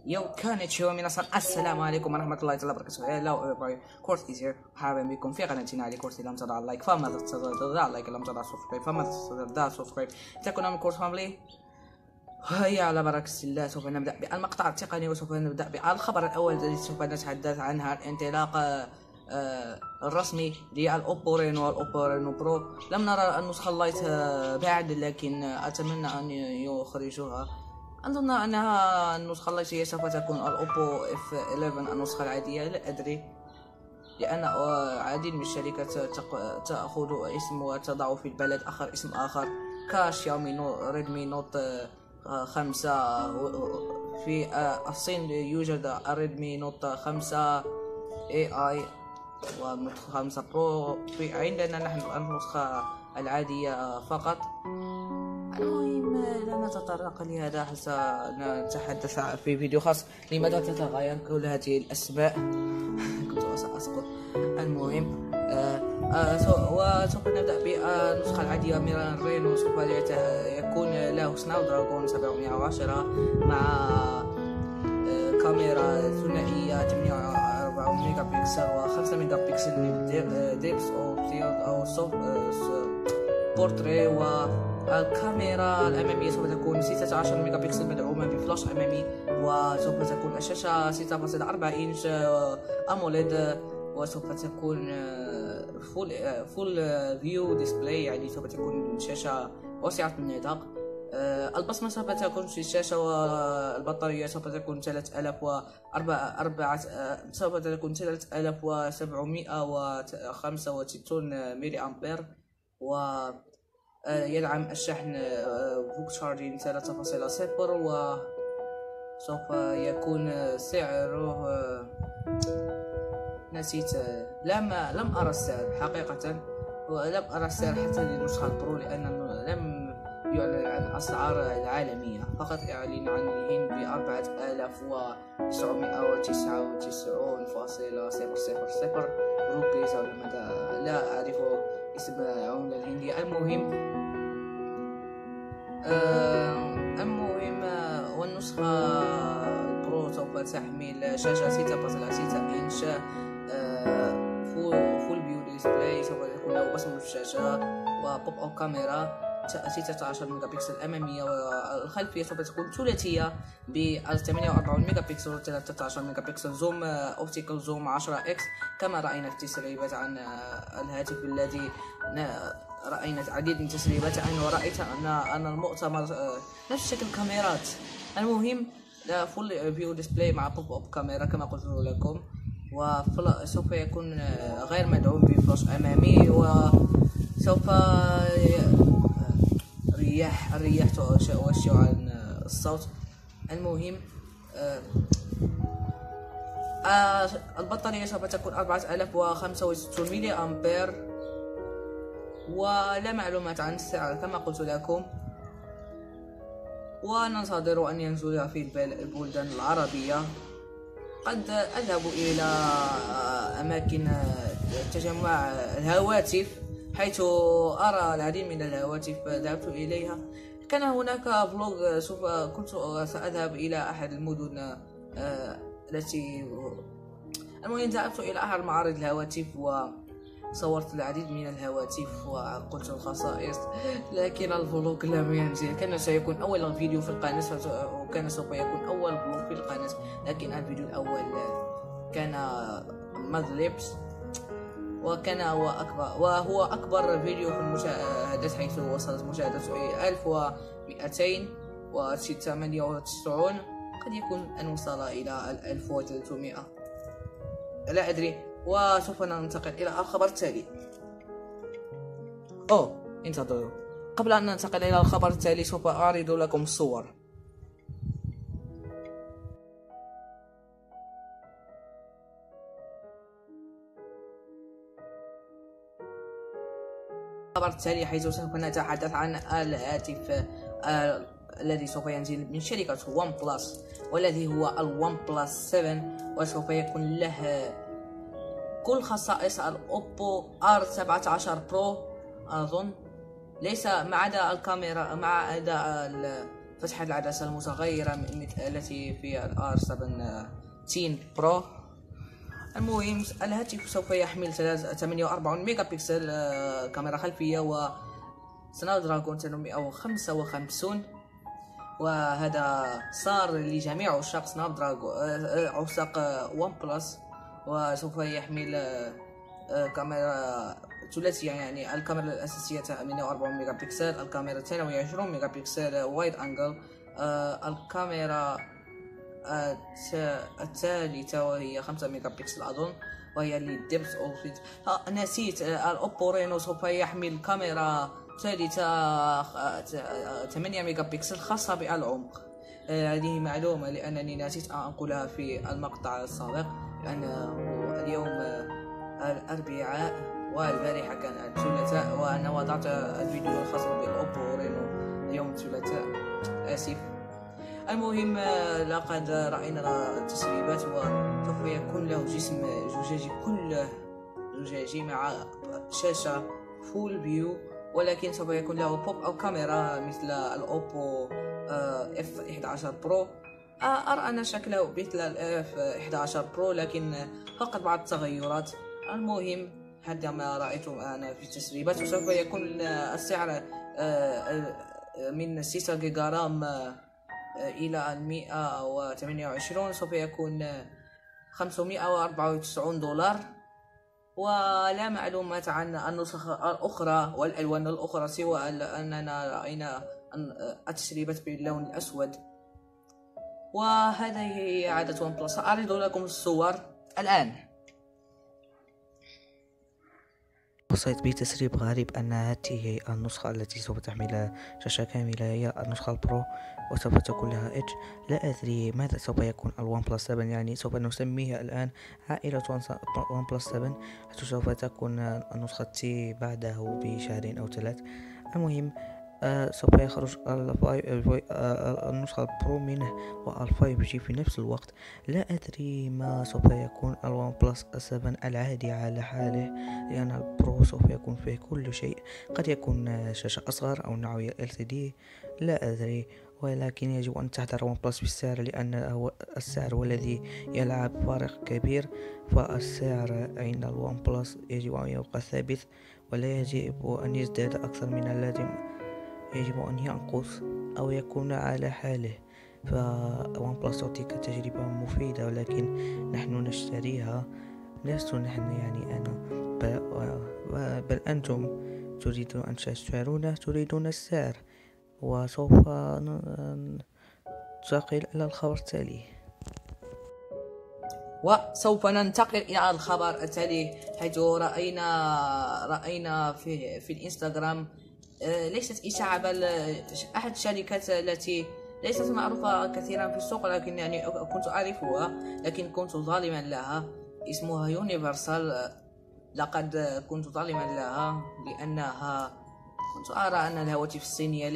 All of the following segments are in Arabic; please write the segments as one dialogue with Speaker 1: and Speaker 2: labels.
Speaker 1: كانت شو منصة. السلام عليكم ورحمة الله تعالى وبركاته. Hello كورس إيزير، مرحبا بكم في قناتنا علي كورس. لم تضع اللايك فماذا تضع اللايك، لم تضع سبسكرايب فماذا تضع سبسكرايب. تكون من كورس فاملي. هيا على بركة الله سوف نبدأ بالمقطع التقني، وسوف نبدأ بالخبر الأول الذي سوف نتحدث عنها. الانطلاق الرسمي للأوبو رينو والأوبو رينو برو. لم نرى النسخة اللايت بعد، لكن أتمنى أن يخرجوها. أظن أنها النسخة التي سوف تكون الأوبو F11 النسخة العادية، لا أدري، لأن عديد من الشركات تأخذ اسم وتضع في البلد آخر اسم آخر، كشاومي ريدمي نوت 5. في الصين يوجد الريدمي نوت 5 AI ونوت 5 برو. عندنا نحن النسخة العادية فقط. المهم لا نتطرق لهذا، سنتحدث في فيديو خاص لماذا تتغير كل هذه الأسماء. كنت سأسقط. المهم وسوف نبدأ بالنسخة العادية من رينو. سوف يكون له سناب دراجون 710 مع كاميرا ثنائية 48 ميجا بكسل و5 ميجا بكسل ديبس أو بورتري. والكاميرا الأمامية سوف تكون 16 ميجا بكسل مدعومة بفلاش أمامي، وسوف تكون الشاشة 6.4 إنش أموليد، وسوف تكون فول فيو ديسبلاي، يعني سوف تكون شاشة واسعة النطاق. البصمة سوف تكون في الشاشة، والبطارية سوف تكون 3765 ملي أمبير، ويدعم الشحن بوك شارجين 3.0، وسوف يكون سعره نسيت. لم أرى السعر حقيقة، ولم أرى السعر حتى للنسخة البرو، لأن لم يعلن عن الأسعار العالمية، فقط يعلن عن الهند ب 4999.000 روبيز، أو لا أعرف اسم العملة الهندية. المهم والنسخة البرو سوف تحمل شاشة 6.6 إنش فول فيو ديسبلاي. سوف يكون له بصمة الشاشة وبوب أو كاميرا 16 ميجا بكسل أمامية، والخلفية سوف تكون ثلاثية ب 48 ميجا بكسل و 13 ميجا بكسل زوم أوبتيكال زوم 10X، كما رأينا في التسريبات عن الهاتف الذي رأينا عديد من التسريبات عنه، ورأيت أن المؤتمر نفس شكل الكاميرات. المهم فول فيو ديسبلاي مع بوب أب كاميرا كما قلت لكم، وسوف يكون غير مدعوم بفلاش أمامي، وسوف الرياح تؤشر عن الصوت. المهم البطارية سوف تكون 4065 ملي أمبير، ولا معلومات عن السعر كما قلت لكم، وننتظر أن ينزل في البلدان العربية. قد أذهب إلى أماكن تجمع الهواتف، حيث أرى العديد من الهواتف ذهبت إليها. كان هناك فلوج كنت سأذهب إلى أحد المدن التي المهم ذهبت إلى أحد معارض الهواتف وصورت العديد من الهواتف وقلت الخصائص، لكن الفلوج لم ينزل. كان سيكون أول فيديو في القناة، وكان سوف يكون أول فلوج في القناة، لكن الفيديو الأول كان مذلبس، وهو أكبر فيديو في المشاهدات، حيث وصلت مشاهدته 1298. قد يكون أن وصل إلى 1300، لا أدري. وسوف ننتقل إلى الخبر التالي. انتظروا، قبل أن ننتقل إلى الخبر التالي سوف أعرض لكم الصور. الخبر التالي، حيث سوف نتحدث عن الهاتف الذي سوف ينزل من شركة ون بلس، والذي هو الون بلس 7، وسوف يكون له كل خصائص الأوبو R17 برو أظن، ليس ما عدا الكاميرا، ما عدا فتح العدسة المتغيرة التي في الآر 17 برو. المهم الهاتف سوف يحمل 48 ميجا بكسل كاميرا خلفية و سناب دراجون 855، وهذا صار لجميع عشاق سناب دراجون عشاق ون بلس. وسوف يحمل كاميرا ثلاثية، يعني الكاميرا الأساسية 48 ميجا بكسل، الكاميرا 22 ميجا بكسل وايد أنجل، الكاميرا الثالثة وهي 5 ميجا بكسل أظن، وهي للدبث أو فيت. نسيت الأوبو رينو سوف يحمل كاميرا ثالثة 8 ميجا بكسل خاصة بالعمق. هذه معلومة لأنني نسيت أن أنقلها في المقطع السابق، لأنه اليوم الأربعاء والبارحة كان الثلاثاء، وأنا وضعت الفيديو الخاص بالأوبو رينو يوم الثلاثاء، آسف. المهم لقد رأينا التسريبات، وسوف يكون له جسم زجاجي كله زجاجي مع شاشة فول فيو، ولكن سوف يكون له بوب أو كاميرا مثل الأوبو F11 برو. أرى أن شكله مثل ال F11 برو، لكن فقط بعض التغيرات. المهم هذا ما رأيته أنا في التسريبات. وسوف يكون السعر من 6 جيجا رام إلى 128، سوف يكون $594. ولا معلومات عن النسخ الأخرى والألوان الأخرى سوى أننا رأينا التسريبات باللون الأسود. وهذه هي عادة ون بلس. أعرض لكم الصور الآن.
Speaker 2: وصلت بتسريب غريب أن هذه النسخة التي سوف تحمل شاشة كاملة هي النسخة البرو، وسوف تكون لها إدج. لا أدري ماذا سوف يكون الون بلس 7، يعني سوف نسميها الآن عائلة ون بلس 7، حيث سوف تكون النسخة تي بعده بشهر أو 3. المهم سوف يخرج النسخة البرو منه والفايف جي في نفس الوقت. لا أدري ما سوف يكون الون بلس 7 العادي على حاله، لأن البرو سوف يكون فيه كل شيء. قد يكون شاشة أصغر أو نوعية LCD، لا أدري، ولكن يجب أن تحذر ون بلس بالسعر، لأن السعر هو الذي يلعب فارق كبير. فالسعر عند الون بلس يجب أن يبقى ثابت، ولا يجب أن يزداد أكثر من اللازم، يجب أن ينقص أو يكون على حاله. فون بلس تعطيك تجربة مفيدة، ولكن نحن نشتريها، لست نحن يعني أنا، بل أنتم تريدون أن تشترون، تريدون السعر. وسوف ننتقل إلى الخبر التالي.
Speaker 1: وسوف ننتقل إلى الخبر التالي، حيث رأينا في الإنستغرام ليست إشاعة، بل أحد الشركات التي ليست معروفة كثيرا في السوق، لكن يعني كنت أعرفها لكن كنت ظالما لها، اسمها يونيفرسال. لقد كنت ظالما لها لأنها كنت أرى أن الهواتف الصينية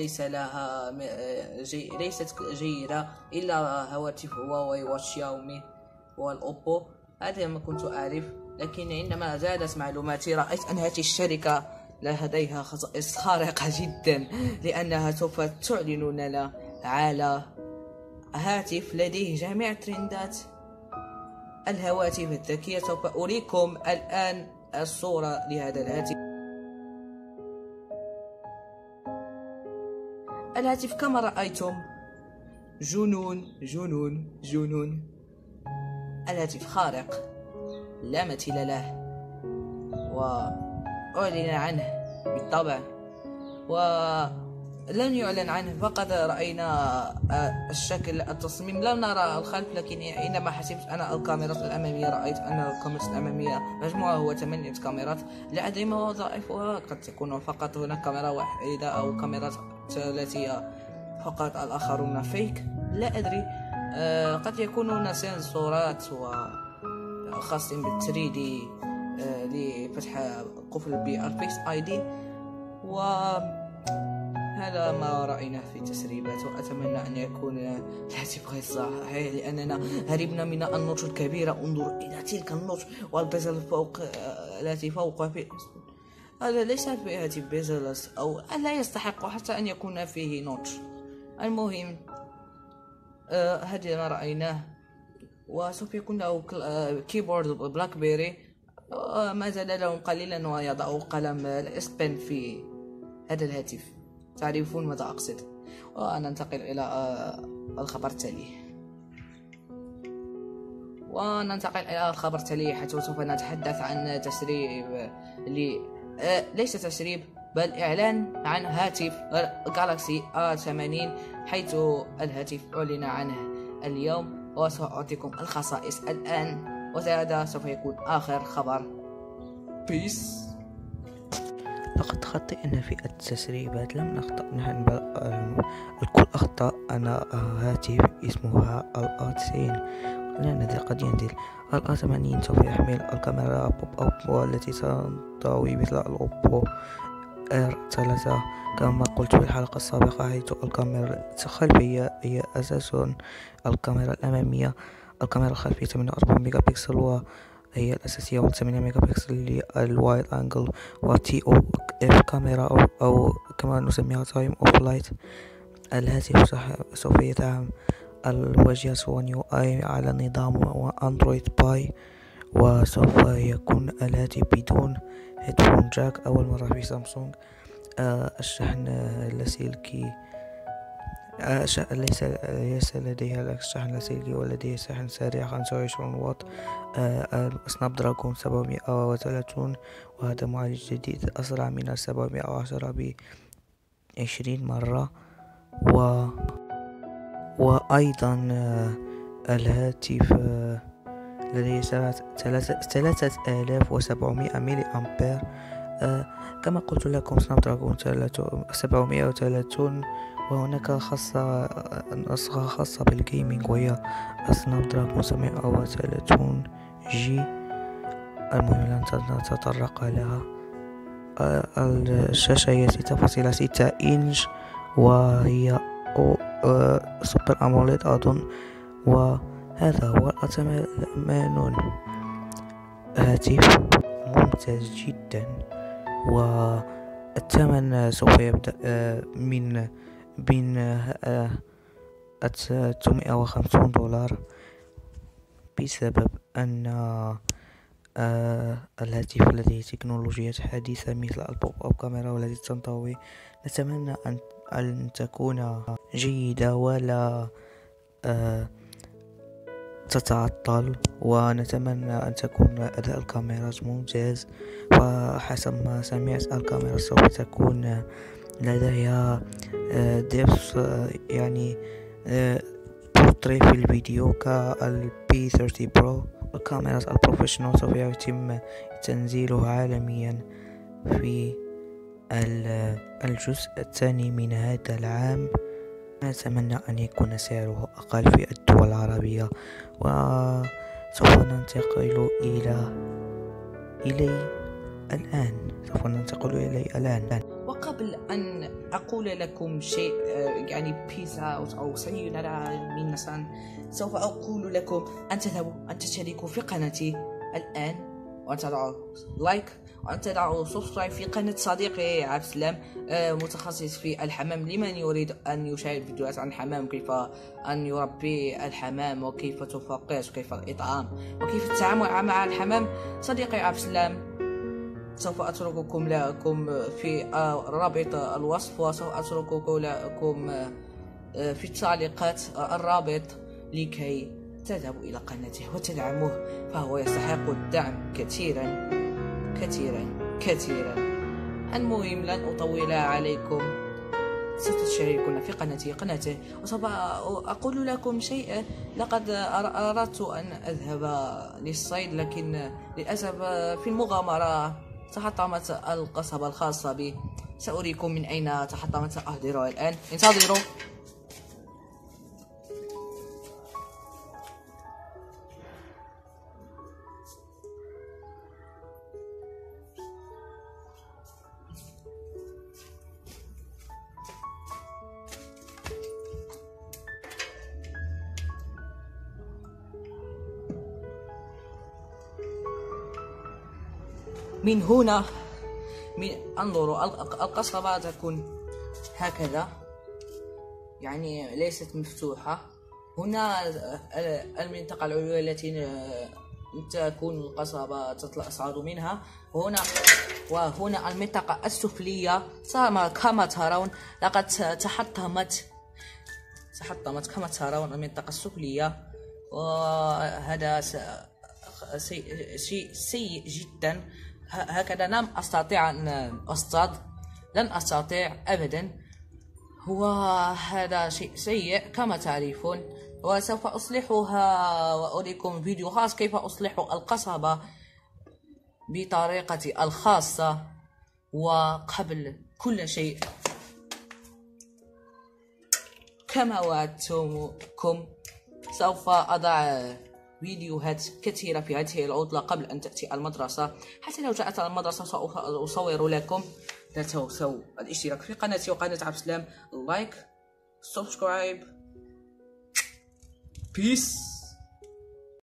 Speaker 1: ليست جيدة، إلا هواتف هواوي والشاومي والأوبو، هذا ما كنت أعرف. لكن عندما زادت معلوماتي رأيت أن هذه الشركة لديها خصائص خارقة جدا، لأنها سوف تعلن لنا على هاتف لديه جميع ترندات الهواتف الذكية. سوف أريكم الآن الصورة لهذا الهاتف. الهاتف كما رأيتم جنون جنون جنون. الهاتف خارق لا مثيل له، وأعلن عنه بالطبع، ولم يعلن عنه فقط رأينا الشكل التصميم، لم نرى الخلف. لكن عندما حسبت أنا الكاميرات الأمامية رأيت أن الكاميرات الأمامية مجموعة هو 8 كاميرات، لا أدري ما وظائفها، قد تكون فقط هناك كاميرا واحدة أو كاميرات ثلاثية فقط، الآخرون فيك، لا أدري. قد يكونون سنسورات وخاصين بال3D لفتح قفل بالفيس ID. وهذا ما رأينا في التسريبات، وأتمنى أن يكون الهاتف غير صحيح، لأننا هربنا من النوتش الكبيرة. انظر إلى تلك النوتش والبزل التي فوقها، هذا ليس في هاتف بيزلس، أو لا يستحق حتى أن يكون فيه نوتش. المهم هذا ما رأيناه، وسوف يكون له كيبورد بلاك بيري. ما زال لهم قليلا ويضع قلم الاس بن في هذا الهاتف. تعرفون ماذا أقصد. وننتقل إلى الخبر التالي. حيث سوف نتحدث عن تسريب ليس تسريب بل إعلان عن هاتف جالاكسي A80، حيث الهاتف أعلن عنه اليوم، وسأعطيكم الخصائص الآن، وهذا سوف يكون آخر خبر. بيس.
Speaker 2: لقد خطئنا في التسريبات، لم نخطأ نحن بل الكل أخطأ. أنا هاتف اسمها A90 لأن قد ينزل. A80 سوف يحمل الكاميرا بوب أب والتي تنطوي مثل الأوبو R3 كما قلت في الحلقة السابقة، حيث الكاميرا الخلفية هي أساس الكاميرا الأمامية. الكاميرا الخلفية 48 ميجا بكسل وهي الأساسية، و8 ميجا بكسل للوايد أنجل، وتي أو إف كاميرا أو كما نسميها تايم أوف لايت. الهاتف سوف يدعم الواجهة ون يو آي على نظام أندرويد باي، وسوف يكون الهاتف بدون هيدفون جاك أول مرة في سامسونج. الشحن اللاسلكي ليس لديها الشحن اللاسلكي، ولديه شحن سريع 25 واط. سناب دراجون 730، وهذا معالج جديد أسرع من 710 ب20 مرة. وأيضا الهاتف لديه 3700 ميلي أمبير. كما قلت لكم سناب دراجون 730، وهناك نسخة خاصة بالجيمنج وهي سناب دراجون 730 جي. المهم لن نتطرق لها. الشاشة هي 6.6 إنش، وهي سوبر أموليد أظن، وهذا هو A80. هاتف ممتاز جدا، والثمن سوف يبدأ من $950 بسبب أن الهاتف لديه تكنولوجيات حديثة مثل البوب أب كاميرا والتي تنطوي. نتمنى أن تكون جيدة ولا تتعطل، ونتمنى أن تكون أداء الكاميرات ممتاز. وحسب ما سمعت الكاميرا سوف تكون لديها ديبث يعني بورتري في الفيديو كالبي 30 برو. الكاميرات البروفيشنال سوف يتم تنزيلها عالميا في الجزء الثاني من هذا العام. نتمنى أن يكون سعره أقل في الدول العربية. وسوف ننتقل إلي الآن.
Speaker 1: وقبل أن أقول لكم شيء يعني بيس أوت أو سيونارا ميناسان، سوف أقول لكم أن تذهبوا أن تشتركوا في قناتي الآن، وأن تضعوا لايك، وأن تضعوا سبسكرايب في قناة صديقي عبد السلام متخصص في الحمام، لمن يريد أن يشاهد فيديوهات عن الحمام، كيف أن يربي الحمام، وكيف تفقس، وكيف الإطعام، وكيف التعامل مع الحمام. صديقي عبد السلام سوف أترككم في رابط الوصف، وسوف أترككم لكم في التعليقات الرابط لكي تذهبوا إلى قناته وتدعموه، فهو يستحق الدعم كثيرا كثيرا كثيرا. المهم لن أطول عليكم، ستشتركون في قناته. وسوف أقول لكم شيء. لقد أردت أن أذهب للصيد، لكن للأسف في المغامرة تحطمت القصبة الخاصة بي. سأريكم من أين تحطمت. أحضروا الآن، انتظروا. من هنا انظروا، القصبة تكون هكذا، يعني ليست مفتوحة. هنا المنطقة العلوية التي تكون القصبة تصعد منها، وهنا المنطقة السفلية كما ترون لقد تحطمت كما ترون المنطقة السفلية، وهذا شيء سيء جدا. هكذا لم أستطيع أن أصطاد، لن أستطيع أبدا. وهذا شيء سيء كما تعرفون، وسوف أصلحها وأريكم فيديو خاص كيف أصلح القصبة بطريقتي الخاصة. وقبل كل شيء كما وعدتكم سوف أضع فيديوهات كثيرة في هذه العطلة قبل أن تأتي المدرسة. حتى لو جاءت المدرسة سوف أصور لكم. لا تنسوا الاشتراك في قناتي وقناة عبد السلام، لايك، سبسكرايب، بيس.